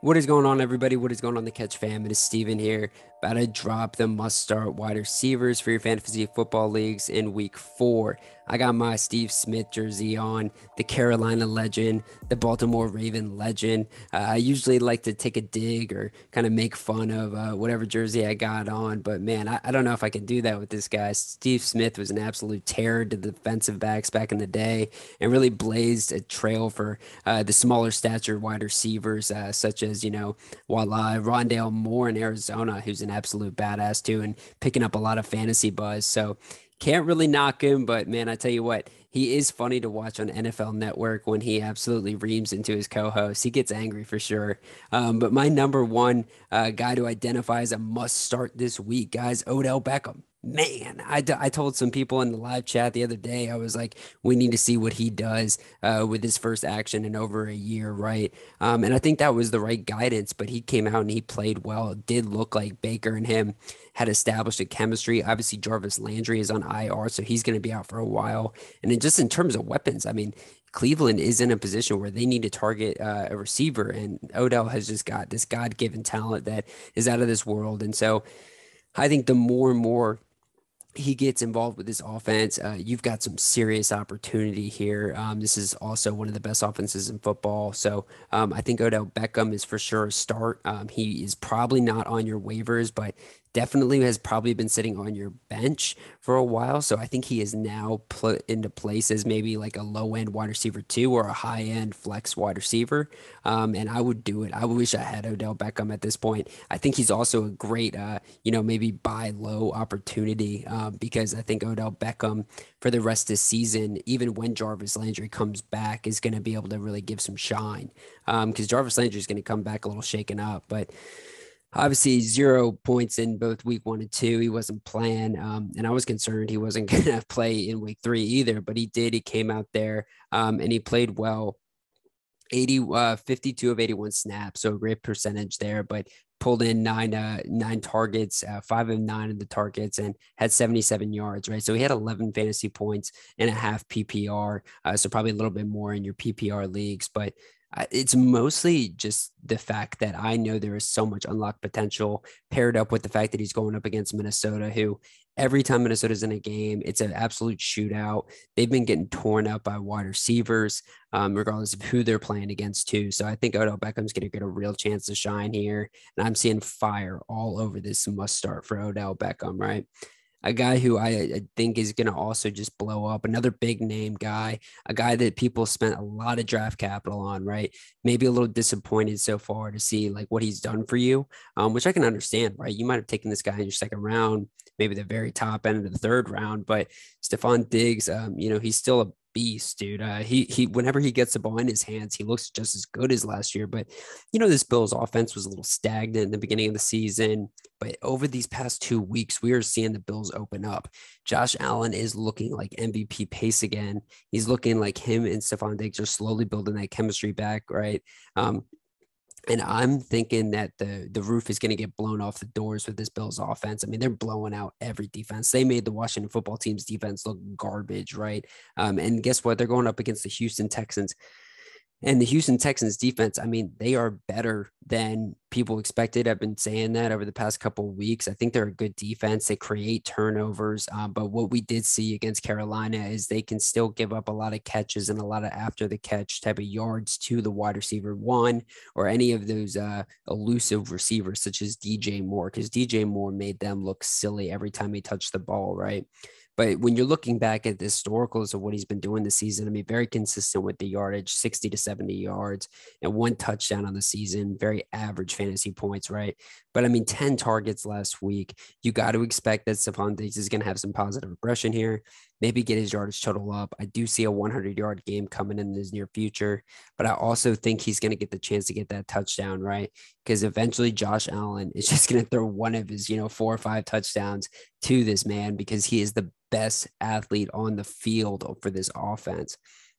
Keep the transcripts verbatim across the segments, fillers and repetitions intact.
What is going on, everybody? What is going on, the Catch fam? It is Steven here, about to drop the must-start wide receivers for your fantasy football leagues in week four. I got my Steve Smith jersey on, the Carolina legend, the Baltimore Raven legend. Uh, I usually like to take a dig or kind of make fun of uh, whatever jersey I got on, but man, I, I don't know if I can do that with this guy. Steve Smith was an absolute terror to the defensive backs back in the day and really blazed a trail for uh, the smaller stature wide receivers, uh, such as, you know, voila, Rondale Moore in Arizona, who's an absolute badass too, and picking up a lot of fantasy buzz. So can't really knock him, but man, I tell you what, he is funny to watch on N F L Network when he absolutely reams into his co-host. He gets angry for sure. Um, but my number one uh, guy to identify as a must start this week, guys, Odell Beckham. Man, I, d- I told some people in the live chat the other day, I was like, we need to see what he does uh, with his first action in over a year, right? Um, and I think that was the right guidance, but he came out and he played well. It did look like Baker and him had established a chemistry. Obviously, Jarvis Landry is on I R, so he's going to be out for a while. And then just in terms of weapons, I mean, Cleveland is in a position where they need to target uh, a receiver, and Odell has just got this God-given talent that is out of this world. And so I think the more and more he gets involved with this offense, uh, you've got some serious opportunity here. Um, this is also one of the best offenses in football. So um, I think Odell Beckham is for sure a start. Um, he is probably not on your waivers, but definitely has probably been sitting on your bench for a while. So I think he is now put into place as maybe like a low end wide receiver two or a high end flex wide receiver. Um, and I would do it. I wish I had Odell Beckham at this point. I think he's also a great, uh, you know, maybe buy low opportunity um, because I think Odell Beckham for the rest of the season, even when Jarvis Landry comes back, is going to be able to really give some shine because um, Jarvis Landry is going to come back a little shaken up. But obviously, zero points in both week one and two. He wasn't playing, um, and I was concerned he wasn't going to play in week three either. But he did. He came out there um, and he played well. eighty, uh, fifty-two of eighty-one snaps, so a great percentage there. But pulled in nine, uh, nine targets, uh, five of nine of the targets, and had seventy-seven yards. Right, so he had eleven fantasy points and a half P P R. Uh, so probably a little bit more in your P P R leagues, but it's mostly just the fact that I know there is so much unlocked potential paired up with the fact that he's going up against Minnesota, who every time Minnesota's in a game, it's an absolute shootout. They've been getting torn up by wide receivers, um, regardless of who they're playing against, too. So I think Odell Beckham's going to get a real chance to shine here. And I'm seeing fire all over this must start for Odell Beckham, right? A guy who I, I think is going to also just blow up, another big name guy, a guy that people spent a lot of draft capital on, right? Maybe a little disappointed so far to see like what he's done for you, um, which I can understand, right? You might have taken this guy in your second round, maybe the very top end of the third round, but Stephon Diggs, um, you know, he's still a beast, dude. Uh, he he whenever he gets the ball in his hands, he looks just as good as last year. But you know, this Bills offense was a little stagnant in the beginning of the season. But over these past two weeks, we are seeing the Bills open up. Josh Allen is looking like M V P pace again. He's looking like him and Stephon Diggs are slowly building that chemistry back, right? Um, and I'm thinking that the the roof is going to get blown off the doors with this Bills offense. I mean, they're blowing out every defense. They made the Washington football team's defense look garbage, right? Um, and guess what? They're going up against the Houston Texans. And the Houston Texans defense, I mean, they are better than people expected. I've been saying that over the past couple of weeks. I think they're a good defense. They create turnovers. Um, but what we did see against Carolina is they can still give up a lot of catches and a lot of after the catch type of yards to the wide receiver one or any of those uh, elusive receivers such as D J Moore, because D J Moore made them look silly every time he touched the ball, right? But when you're looking back at the historicals of what he's been doing this season, I mean, very consistent with the yardage, sixty to seventy yards and one touchdown on the season, very average fantasy points, right? But I mean, ten targets last week. You got to expect that Stephon Diggs is going to have some positive regression here, maybe get his yardage total up. I do see a hundred yard game coming in his near future, but I also think he's going to get the chance to get that touchdown, right? Because eventually Josh Allen is just going to throw one of his, you know, four or five touchdowns to this man because he is the best athlete on the field for this offense.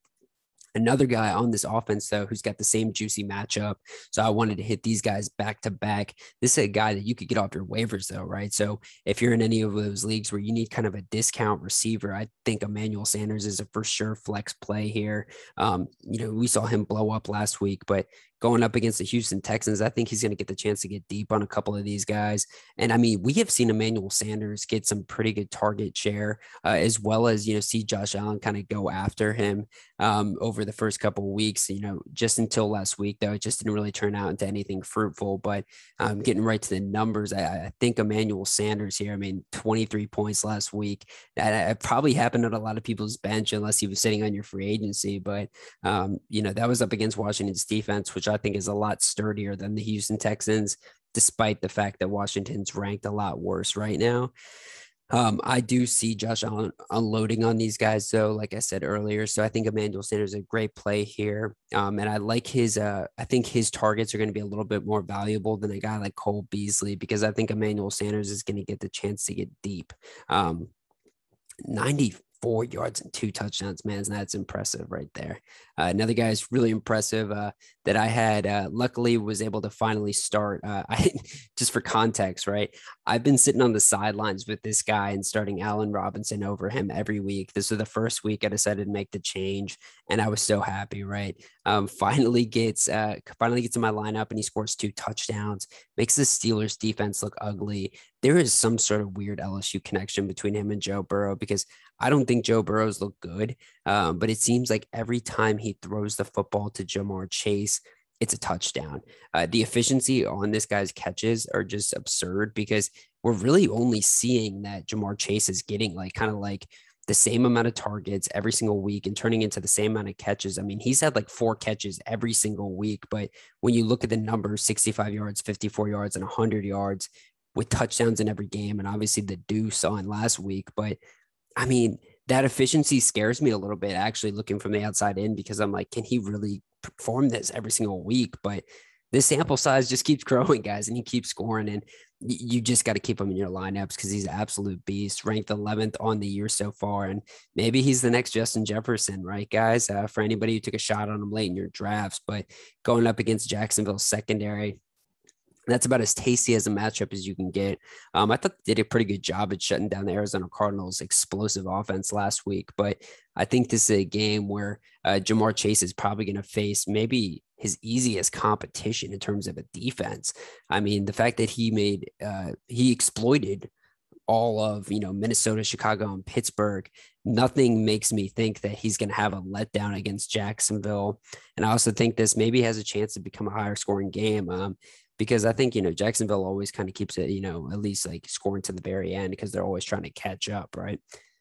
Another guy on this offense, though, who's got the same juicy matchup. So I wanted to hit these guys back to back. This is a guy that you could get off your waivers, though, right? So if you're in any of those leagues where you need kind of a discount receiver, I think Emmanuel Sanders is a for sure flex play here. Um, you know, we saw him blow up last week, but going up against the Houston Texans, I think he's going to get the chance to get deep on a couple of these guys. And I mean, we have seen Emmanuel Sanders get some pretty good target share, uh, as well as, you know, see Josh Allen kind of go after him um, over the first couple of weeks, you know, just until last week, though, it just didn't really turn out into anything fruitful. But um, getting right to the numbers, I, I think Emmanuel Sanders here, I mean, twenty-three points last week. That it probably happened on a lot of people's bench unless he was sitting on your free agency. But, um, you know, that was up against Washington's defense, which I think is a lot sturdier than the Houston Texans, despite the fact that Washington's ranked a lot worse right now. Um, I do see Josh Allen unloading on these guys, though, like I said earlier. So I think Emmanuel Sanders is a great play here. Um, and I like his, uh, I think his targets are going to be a little bit more valuable than a guy like Cole Beasley, because I think Emmanuel Sanders is going to get the chance to get deep. Um, ninety-four yards and two touchdowns, man. That's impressive right there. Uh, another guy is really impressive uh, that I had uh, luckily was able to finally start. Uh, I just for context, right? I've been sitting on the sidelines with this guy and starting Allen Robinson over him every week. This was the first week I decided to make the change, and I was so happy, right? Um, finally gets uh, finally gets in my lineup, and he scores two touchdowns, makes the Steelers defense look ugly. There is some sort of weird L S U connection between him and Joe Burrow, because I don't think Joe Burrow's look good, um, but it seems like every time he throws the football to Ja'Marr Chase, it's a touchdown. Uh, the efficiency on this guy's catches are just absurd, because we're really only seeing that Ja'Marr Chase is getting like kind of like the same amount of targets every single week and turning into the same amount of catches. I mean, he's had like four catches every single week, but when you look at the numbers, sixty-five yards, fifty-four yards, and one hundred yards with touchdowns in every game, and obviously the deuce on last week. But I mean, that efficiency scares me a little bit, actually, looking from the outside in, because I'm like, can he really perform this every single week? But this sample size just keeps growing, guys, and he keeps scoring, and you just got to keep him in your lineups because he's an absolute beast, ranked eleventh on the year so far. And maybe he's the next Justin Jefferson, right, guys? Uh, for anybody who took a shot on him late in your drafts, but going up against Jacksonville's secondary, that's about as tasty as a matchup as you can get. Um, I thought they did a pretty good job at shutting down the Arizona Cardinals' explosive offense last week, but I think this is a game where uh, Ja'Marr Chase is probably going to face maybe his easiest competition in terms of a defense. I mean, the fact that he made, uh, he exploited all of, you know, Minnesota, Chicago, and Pittsburgh, nothing makes me think that he's going to have a letdown against Jacksonville. And I also think this maybe has a chance to become a higher scoring game. Um, because I think, you know, Jacksonville always kind of keeps it, you know, at least like scoring to the very end because they're always trying to catch up, right?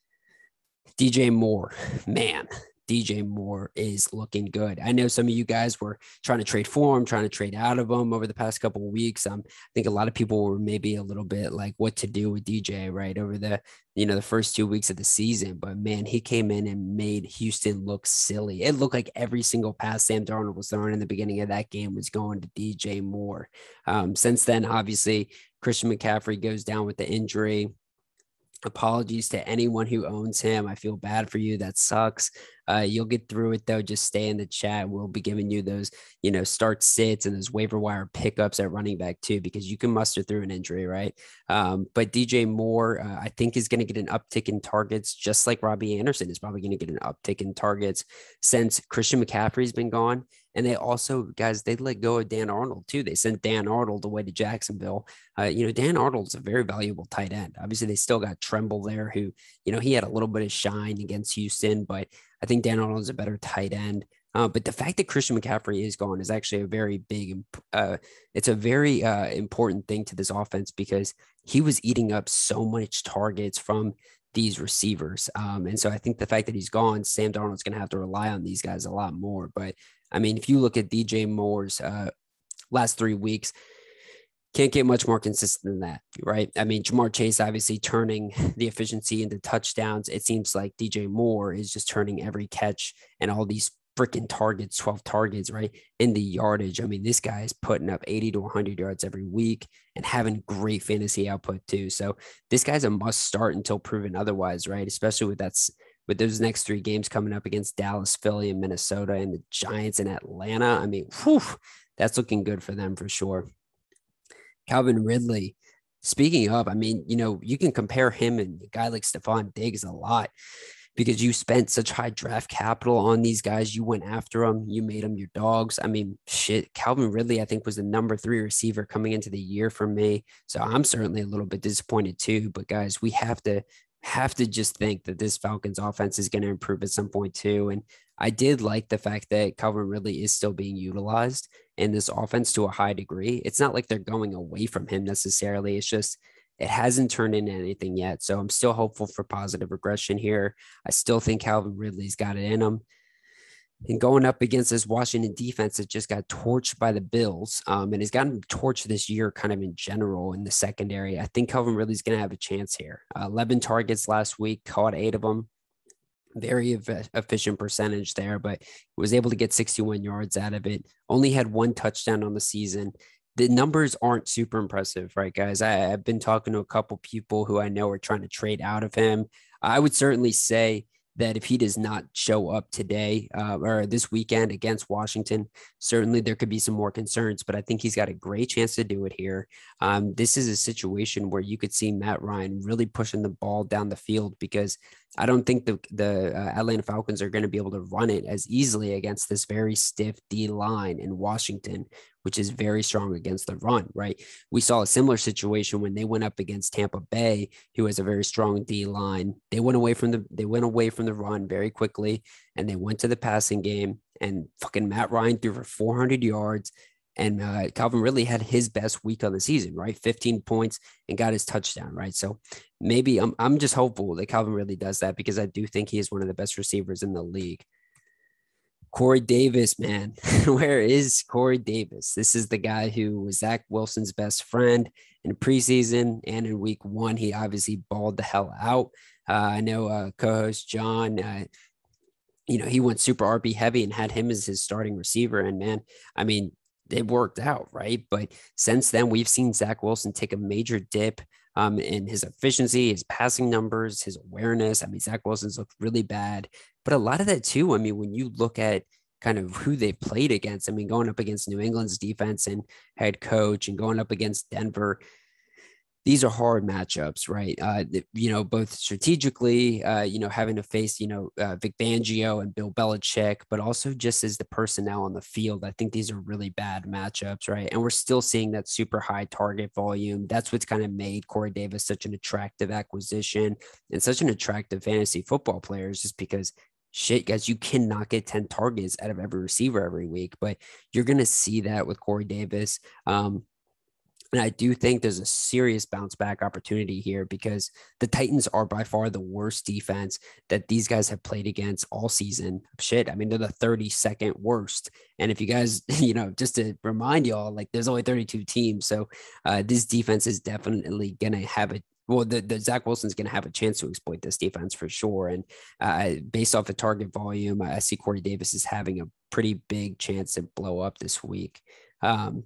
D J Moore, man, D J Moore is looking good. I know some of you guys were trying to trade for him, trying to trade out of him over the past couple of weeks. Um, I think a lot of people were maybe a little bit like what to do with D J, right, over the, you know, the first two weeks of the season. But man, he came in and made Houston look silly. It looked like every single pass Sam Darnold was throwing in the beginning of that game was going to D J Moore. Um, since then, obviously, Christian McCaffrey goes down with the injury. Apologies to anyone who owns him. I feel bad for you. That sucks. Uh, you'll get through it though. Just stay in the chat. We'll be giving you those, you know, start sits and those waiver wire pickups at running back too, because you can muster through an injury, right? Um, but D J Moore, uh, I think is going to get an uptick in targets, just like Robbie Anderson is probably going to get an uptick in targets since Christian McCaffrey's been gone. And they also, guys, they let go of Dan Arnold too. They sent Dan Arnold away to Jacksonville. Uh, you know, Dan Arnold's a very valuable tight end. Obviously, they still got Tremble there, who, you know, he had a little bit of shine against Houston, but I think Dan Arnold is a better tight end. Uh, but the fact that Christian McCaffrey is gone is actually a very big, uh, it's a very uh, important thing to this offense, because he was eating up so much targets from these receivers. Um, and so I think the fact that he's gone, Sam Darnold's going to have to rely on these guys a lot more. But I mean, if you look at D J Moore's uh, last three weeks, can't get much more consistent than that, right? I mean, Ja'Marr Chase obviously turning the efficiency into touchdowns. It seems like D J Moore is just turning every catch and all these freaking targets, twelve targets, right, in the yardage. I mean, this guy is putting up eighty to one hundred yards every week and having great fantasy output too. So this guy's a must start until proven otherwise, right? Especially with that, with those next three games coming up against Dallas, Philly, and Minnesota, and the Giants in Atlanta. I mean, whew, that's looking good for them for sure. Calvin Ridley, speaking of, I mean, you know, you can compare him and a guy like Stephon Diggs a lot. because you spent such high draft capital on these guys. You went after them. You made them your dogs. I mean, shit, Calvin Ridley, I think, was the number three receiver coming into the year for me. So I'm certainly a little bit disappointed too. But guys, we have to have to just think that this Falcons offense is going to improve at some point too. And I did like the fact that Calvin Ridley is still being utilized in this offense to a high degree. It's not like they're going away from him necessarily. It's just it hasn't turned into anything yet. So I'm still hopeful for positive regression here. I still think Calvin Ridley's got it in him. And going up against this Washington defense that just got torched by the Bills um, and has gotten torched this year kind of in general in the secondary, I think Calvin Ridley's going to have a chance here. Uh, eleven targets last week, caught eight of them. Very efficient percentage there, but was able to get sixty-one yards out of it. Only had one touchdown on the season. The numbers aren't super impressive, right, guys? I, I've been talking to a couple people who I know are trying to trade out of him. I would certainly say that if he does not show up today uh, or this weekend against Washington, certainly there could be some more concerns, but I think he's got a great chance to do it here. Um, this is a situation where you could see Matt Ryan really pushing the ball down the field because I don't think the, the uh, Atlanta Falcons are going to be able to run it as easily against this very stiff D line in Washington, which is very strong against the run, right? We saw a similar situation when they went up against Tampa Bay, who has a very strong D line. They went away from the they went away from the run very quickly, and they went to the passing game. And fucking Matt Ryan threw for four hundred yards, and uh, Calvin Ridley had his best week of the season, right? fifteen points and got his touchdown, right? So maybe I'm I'm just hopeful that Calvin Ridley does that because I do think he is one of the best receivers in the league. Corey Davis, man, where is Corey Davis? This is the guy who was Zach Wilson's best friend in preseason and in week one. He obviously balled the hell out. Uh, I know uh, co-host John, uh, you know, he went super R B heavy and had him as his starting receiver. And man, I mean, it worked out, right? But since then, we've seen Zach Wilson take a major dip um, in his efficiency, his passing numbers, his awareness. I mean, Zach Wilson's looked really bad. But a lot of that too, I mean, when you look at kind of who they played against, I mean, going up against New England's defense and head coach and going up against Denver, these are hard matchups, right? Uh, you know, both strategically, uh, you know, having to face, you know, uh, Vic Fangio and Bill Belichick, but also just as the personnel on the field. I think these are really bad matchups, right? And we're still seeing that super high target volume. That's what's kind of made Corey Davis such an attractive acquisition and such an attractive fantasy football player, is just because shit, guys, you cannot get ten targets out of every receiver every week, but you're going to see that with Corey Davis. Um, And I do think there's a serious bounce back opportunity here because the Titans are by far the worst defense that these guys have played against all season. Shit, I mean, they're the thirty-second worst. And if you guys, you know, just to remind y'all, like there's only thirty-two teams. So uh, this defense is definitely going to have a well, the, the Zach Wilson's going to have a chance to exploit this defense for sure. And uh, based off the target volume, I see Corey Davis is having a pretty big chance to blow up this week. Um,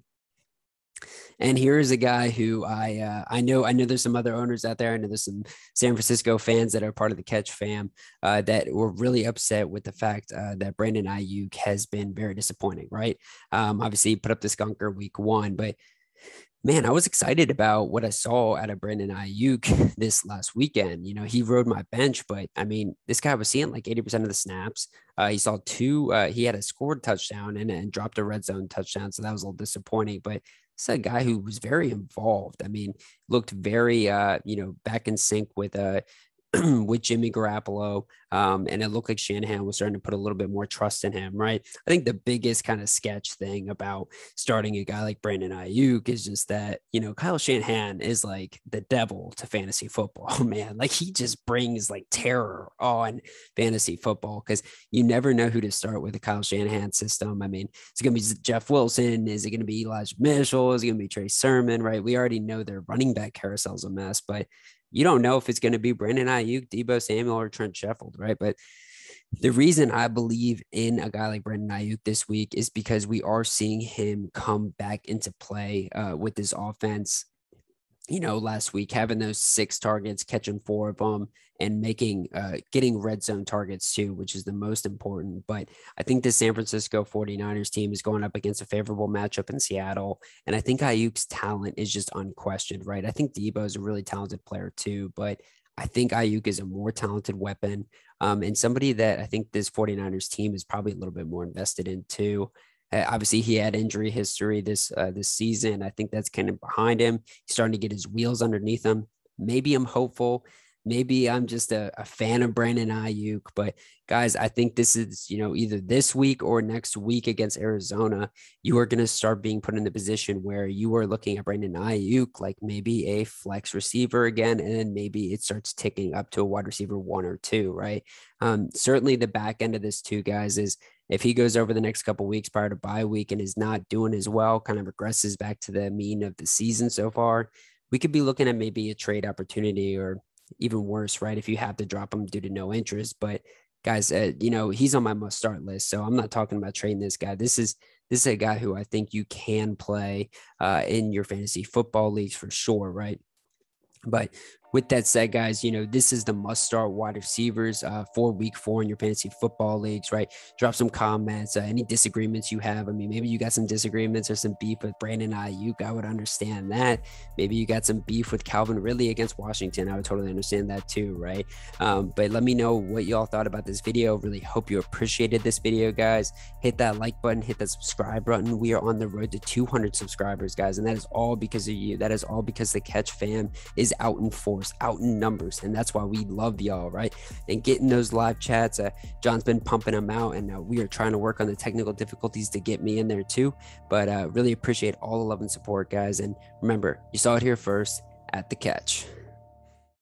And here's a guy who I uh, I know I know there's some other owners out there. I know there's some San Francisco fans that are part of the Catch fam uh, that were really upset with the fact uh, that Brandon Ayuk has been very disappointing. Right? Um, obviously, he put up the skunker week one, but man, I was excited about what I saw out of Brandon Ayuk this last weekend. You know, he rode my bench, but I mean, this guy was seeing like eighty percent of the snaps. Uh, he saw two, uh, he had a scored touchdown and, and dropped a red zone touchdown. So that was a little disappointing, but it's a guy who was very involved. I mean, looked very, uh, you know, back in sync with, uh, with Jimmy Garoppolo. Um, and it looked like Shanahan was starting to put a little bit more trust in him, right? I think the biggest kind of sketch thing about starting a guy like Brandon Ayuk is just that, you know, Kyle Shanahan is like the devil to fantasy football, man. Like he just brings like terror on fantasy football because you never know who to start with the Kyle Shanahan system. I mean, it's going to be Jeff Wilson. Is it going to be Elijah Mitchell? Is it going to be Trey Sermon, right? We already know their running back carousel is a mess, but you don't know if it's going to be Brandon Ayuk, Deebo Samuel, or Trent Sheffield, right? But the reason I believe in a guy like Brandon Ayuk this week is because we are seeing him come back into play uh, with this offense. You know, last week having those six targets, catching four of them, and making uh, getting red zone targets too, which is the most important. But I think the San Francisco forty-niners team is going up against a favorable matchup in Seattle. And I think Ayuk's talent is just unquestioned, right? I think Deebo is a really talented player too, but I think Ayuk is a more talented weapon. Um, and somebody that I think this 49ers team is probably a little bit more invested in too. Uh, obviously, he had injury history this uh, this season. I think that's kind of behind him. He's starting to get his wheels underneath him. Maybe I'm hopeful. Maybe I'm just a, a fan of Brandon Aiyuk. But guys, I think this is, you know, either this week or next week against Arizona, you are going to start being put in the position where you are looking at Brandon Aiyuk like maybe a flex receiver again, and then maybe it starts ticking up to a wide receiver one or two, right? Um, certainly the back end of this too, guys, is if he goes over the next couple of weeks prior to bye week and is not doing as well, kind of regresses back to the mean of the season so far, we could be looking at maybe a trade opportunity or even worse, right? If you have to drop him due to no interest. But guys, uh, you know, he's on my must start list. So I'm not talking about trading this guy. This is this is a guy who I think you can play uh, in your fantasy football leagues for sure, right? But with that said, guys, you know, this is the must start wide receivers uh, for week four in your fantasy football leagues, right? Drop some comments, uh, any disagreements you have. I mean, maybe you got some disagreements or some beef with Brandon Aiyuk. I would understand that. Maybe you got some beef with Calvin Ridley against Washington. I would totally understand that too, right? Um, but let me know what y'all thought about this video. Really hope you appreciated this video, guys. Hit that like button, hit that subscribe button. We are on the road to two hundred subscribers, guys. And that is all because of you. That is all because the Catch fam is out in force, out in numbers, and that's why we love y'all, right? And getting those live chats, uh, John's been pumping them out, and uh, we are trying to work on the technical difficulties to get me in there too. But uh, really appreciate all the love and support, guys. And remember, you saw it here first at the Catch.